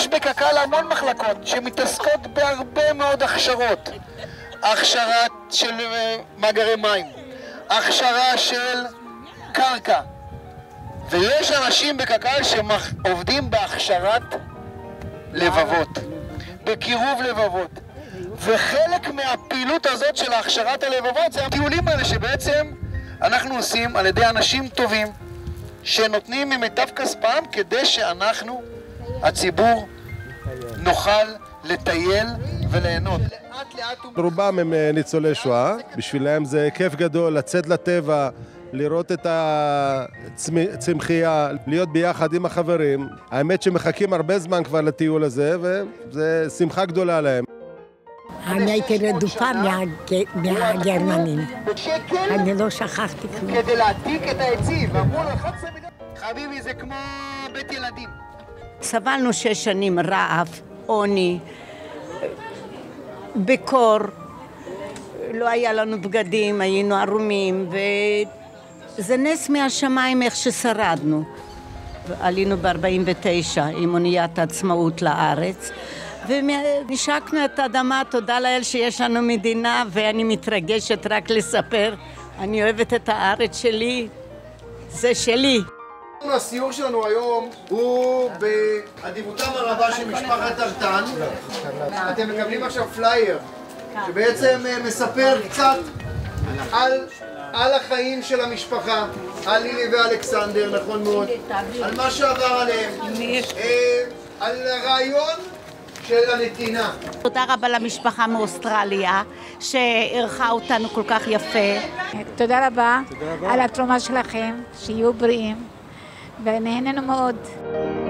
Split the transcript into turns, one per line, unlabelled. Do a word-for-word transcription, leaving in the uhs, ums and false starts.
יש בקק"ל המון מחלקות שמתעסקות בהרבה מאוד הכשרות. הכשרה של מאגרי מים, הכשרה של קרקע. ויש אנשים בקק"ל שעובדים בהכשרת לבבות, בקירוב לבבות. וחלק מהפעילות הזאת של הכשרת הלבבות זה הטיולים האלה שבעצם אנחנו עושים על ידי אנשים טובים שנותנים ממיטב כספם כדי שאנחנו, הציבור, נוכל לטייל וליהנות.
רובם הם ניצולי שואה, בשבילם זה כיף גדול לצאת לטבע, לראות את הצמחייה, להיות ביחד עם החברים. האמת שמחכים הרבה זמן כבר לטיול הזה, וזה שמחה גדולה להם.
אני הייתי רדופה מהגרמנים. אני לא שכחתי כלום.
כדי להעתיק את העצים, ואמרו לו, אחד עשר מיליון. חביבי, זה כמו בית ילדים.
סבלנו שש שנים רעב, עוני, בקור, לא היה לנו בגדים, היינו ערומים, וזה נס מהשמיים איך ששרדנו. עלינו ב-ארבעים ותשע עם אוניית העצמאות לארץ, ונשקנו את האדמה, תודה לאל שיש לנו מדינה, ואני מתרגשת רק לספר. אני אוהבת את הארץ שלי, זה שלי.
הסיור שלנו היום הוא באדיבותם הרבה של משפחת ארטן. אתם מקבלים עכשיו פלייר שבעצם מספר קצת על, על החיים של המשפחה, על לילי ואלכסנדר, נכון מאוד, על מה שעבר עליהם, על הרעיון של הנתינה.
תודה רבה למשפחה מאוסטרליה שערכה אותנו כל כך יפה.
תודה רבה על התרומה שלכם, שיהיו בריאים ונהנינו מאוד.